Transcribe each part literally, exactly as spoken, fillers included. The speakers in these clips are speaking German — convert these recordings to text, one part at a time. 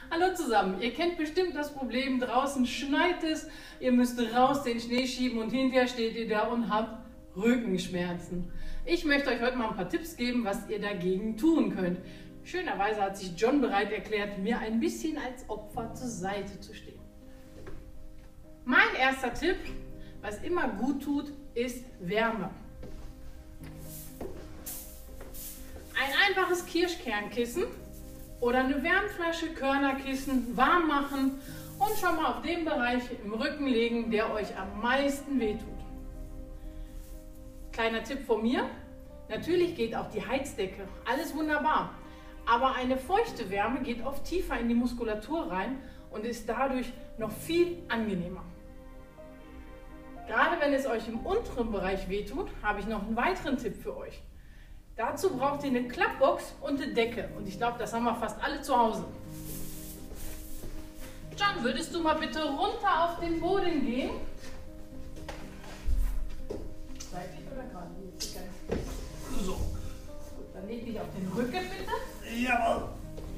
Hallo zusammen, ihr kennt bestimmt das Problem, draußen schneit es, ihr müsst raus den Schnee schieben und hinterher steht ihr da und habt Rückenschmerzen. Ich möchte euch heute mal ein paar Tipps geben, was ihr dagegen tun könnt. Schönerweise hat sich John bereit erklärt, mir ein bisschen als Opfer zur Seite zu stehen. Mein erster Tipp, was immer gut tut, ist Wärme. Ein einfaches Kirschkernkissen oder eine Wärmflasche, Körnerkissen warm machen und schon mal auf den Bereich im Rücken legen, der euch am meisten wehtut. Kleiner Tipp von mir, natürlich geht auch die Heizdecke, alles wunderbar, aber eine feuchte Wärme geht oft tiefer in die Muskulatur rein und ist dadurch noch viel angenehmer. Gerade wenn es euch im unteren Bereich wehtut, habe ich noch einen weiteren Tipp für euch. Dazu braucht ihr eine Klappbox und eine Decke. Und ich glaube, das haben wir fast alle zu Hause. John, würdest du mal bitte runter auf den Boden gehen? Seitlich oder gerade? So. Gut, dann leg dich auf den Rücken bitte. Jawohl.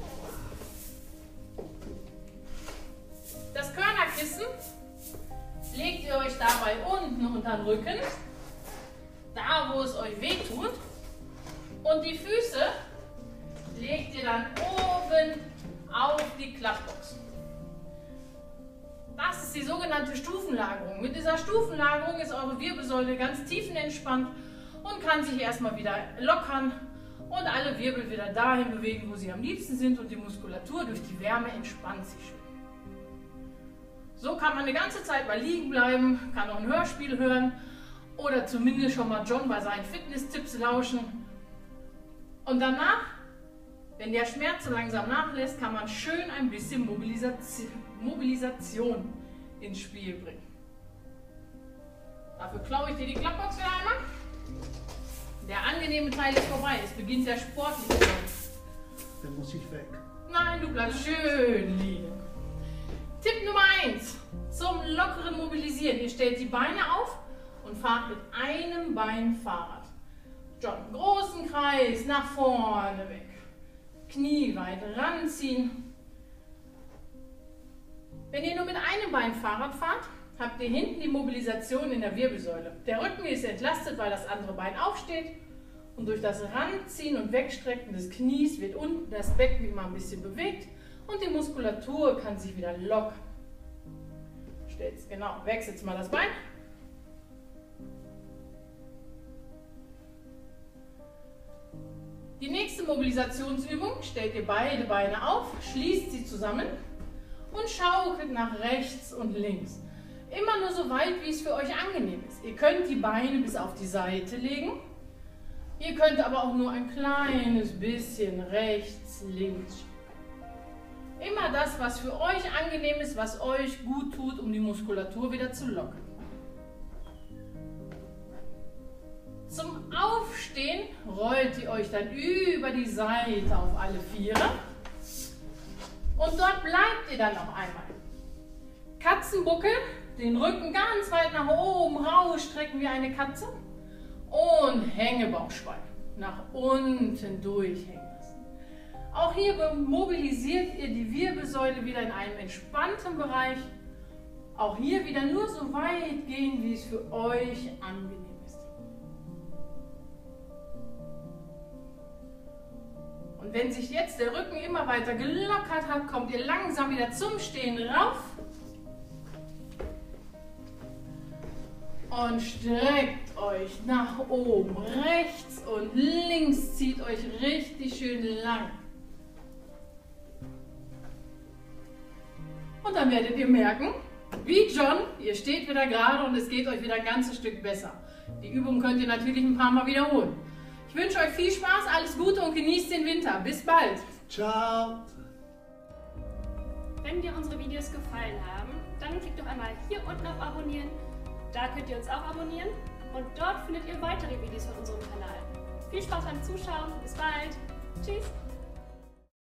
Das Körnerkissen legt ihr euch dabei unten unter den Rücken, da wo es euch wehtut. Und die Füße legt ihr dann oben auf die Klappbox. Das ist die sogenannte Stufenlagerung. Mit dieser Stufenlagerung ist eure Wirbelsäule ganz tiefenentspannt und kann sich erstmal wieder lockern und alle Wirbel wieder dahin bewegen, wo sie am liebsten sind, und die Muskulatur durch die Wärme entspannt sich schön. So kann man eine ganze Zeit mal liegen bleiben, kann noch ein Hörspiel hören oder zumindest schon mal John bei seinen Fitness-Tipps lauschen. Und danach, wenn der Schmerz so langsam nachlässt, kann man schön ein bisschen Mobilisation, Mobilisation ins Spiel bringen. Dafür klaue ich dir die Klappbox wieder einmal. Der angenehme Teil ist vorbei, es beginnt der sportliche Teil. Dann muss ich weg. Nein, du bleibst schön liegen. Tipp Nummer eins zum lockeren Mobilisieren. Ihr stellt die Beine auf und fahrt mit einem Bein Fahrrad. John, großen Kreis nach vorne weg. Knie weit ranziehen. Wenn ihr nur mit einem Bein Fahrrad fahrt, habt ihr hinten die Mobilisation in der Wirbelsäule. Der Rücken ist entlastet, weil das andere Bein aufsteht. Und durch das Ranziehen und Wegstrecken des Knies wird unten das Becken immer ein bisschen bewegt. Und die Muskulatur kann sich wieder lockern. Stellt's, genau, wechselt mal das Bein. Die nächste Mobilisationsübung, stellt ihr beide Beine auf, schließt sie zusammen und schaukelt nach rechts und links. Immer nur so weit, wie es für euch angenehm ist. Ihr könnt die Beine bis auf die Seite legen. Ihr könnt aber auch nur ein kleines bisschen rechts, links. Immer das, was für euch angenehm ist, was euch gut tut, um die Muskulatur wieder zu lockern. Zum Aufstehen rollt ihr euch dann über die Seite auf alle Viere und dort bleibt ihr dann noch einmal. Katzenbuckel, den Rücken ganz weit nach oben rausstrecken wie eine Katze und Hängebauchschweif nach unten durchhängen lassen. Auch hier mobilisiert ihr die Wirbelsäule wieder in einem entspannten Bereich. Auch hier wieder nur so weit gehen, wie es für euch angenehm ist. Und wenn sich jetzt der Rücken immer weiter gelockert hat, kommt ihr langsam wieder zum Stehen rauf. Und streckt euch nach oben, rechts und links, zieht euch richtig schön lang. Und dann werdet ihr merken, wie John, ihr steht wieder gerade und es geht euch wieder ein ganzes Stück besser. Die Übung könnt ihr natürlich ein paar Mal wiederholen. Ich wünsche euch viel Spaß, alles Gute und genießt den Winter. Bis bald. Ciao. Wenn dir unsere Videos gefallen haben, dann klickt doch einmal hier unten auf Abonnieren. Da könnt ihr uns auch abonnieren und dort findet ihr weitere Videos von unserem Kanal. Viel Spaß beim Zuschauen, bis bald. Tschüss.